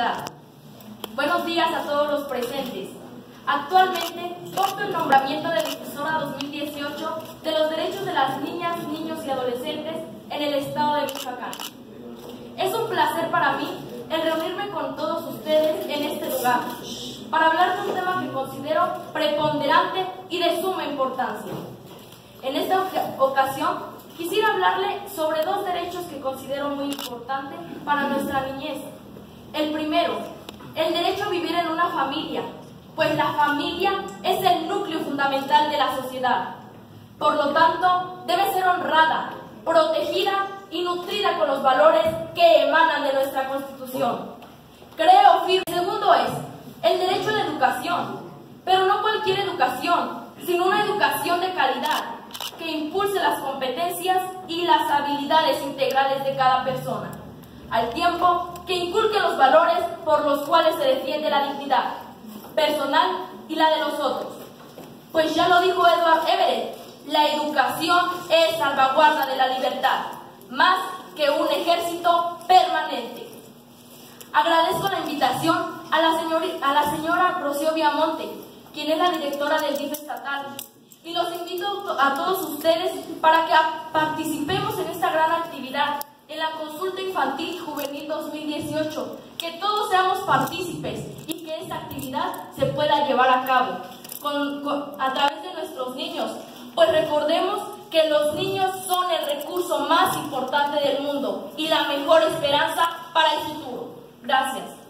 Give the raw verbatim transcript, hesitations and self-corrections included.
humanidad. Buenos días a todos los presentes. Actualmente porto el nombramiento de Defensora dos mil dieciocho de los derechos de las niñas, niños y adolescentes en el estado de Michoacán. Es un placer para mí el reunirme con todos ustedes en este lugar para hablar de un tema que considero preponderante y de suma importancia. En esta ocasión quisiera hablarle sobre dos derechos que considero muy importantes para nuestra niñez. El primero, el derecho a vivir en una familia, pues la familia es el núcleo fundamental de la sociedad. Por lo tanto, debe ser honrada, protegida y nutrida con los valores que emanan de nuestra Constitución. Creo firme. El segundo es el derecho de educación, pero no cualquier educación, sino una educación de calidad que impulse las competencias y las habilidades integrales de cada persona, al tiempo que inculque los valores por los cuales se defiende la dignidad personal y la de los otros. Pues ya lo dijo Edward Everett, la educación es salvaguarda de la libertad, más que un ejército permanente. Agradezco la invitación a la, señor, a la señora Rocío Viamonte, quien es la directora del D I F estatal, y los invito a todos ustedes para que participemos en esta gran actividad, en la Consulta Infantil y Juvenil dos mil dieciocho, que todos seamos partícipes y que esta actividad se pueda llevar a cabo con, con, a través de nuestros niños, pues recordemos que los niños son el recurso más importante del mundo y la mejor esperanza para el futuro. Gracias.